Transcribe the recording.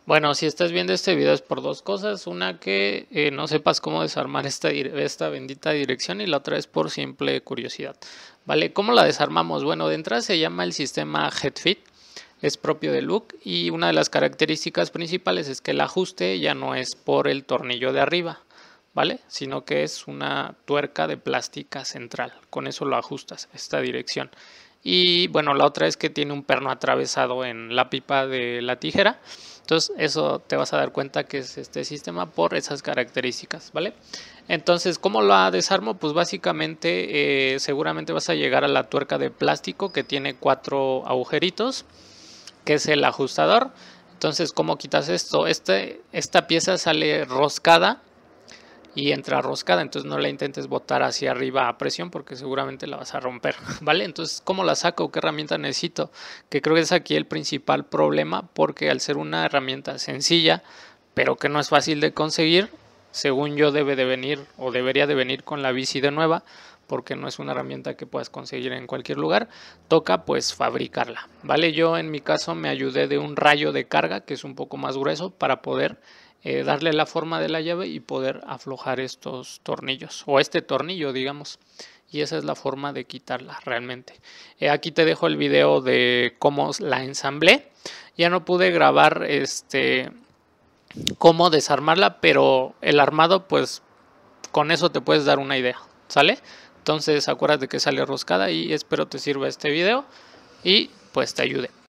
Bueno, si estás viendo este video es por dos cosas. Una, que no sepas cómo desarmar esta bendita dirección, y la otra es por simple curiosidad. ¿Vale? ¿Cómo la desarmamos? Bueno, de entrada se llama el sistema HeadFit. Es propio de Look y una de las características principales es que el ajuste ya no es por el tornillo de arriba, ¿vale? Sino que es una tuerca de plástica central. Con eso lo ajustas, esta dirección. Y bueno, la otra es que tiene un perno atravesado en la pipa de la tijera. Entonces eso te vas a dar cuenta que es este sistema por esas características, ¿vale? Entonces, ¿cómo la desarmo? Pues básicamente seguramente vas a llegar a la tuerca de plástico que tiene 4 agujeritos, que es el ajustador. Entonces, ¿cómo quitas esto? Esta pieza sale roscada y entra roscada, entonces no la intentes botar hacia arriba a presión porque seguramente la vas a romper, ¿vale? Entonces, ¿cómo la saco? ¿Qué herramienta necesito? Que creo que es aquí el principal problema, porque al ser una herramienta sencilla, pero que no es fácil de conseguir, según yo debe de venir o debería de venir con la bici de nueva, porque no es una herramienta que puedas conseguir en cualquier lugar, toca pues fabricarla, ¿vale? Yo en mi caso me ayudé de un rayo de carga que es un poco más grueso para poder darle la forma de la llave y poder aflojar estos tornillos, o este tornillo, digamos. Y esa es la forma de quitarla realmente. Aquí te dejo el video de cómo la ensamblé. Ya no pude grabar cómo desarmarla, pero el armado, pues con eso te puedes dar una idea, ¿sale? Entonces acuérdate que sale roscada y espero te sirva este video y pues te ayude.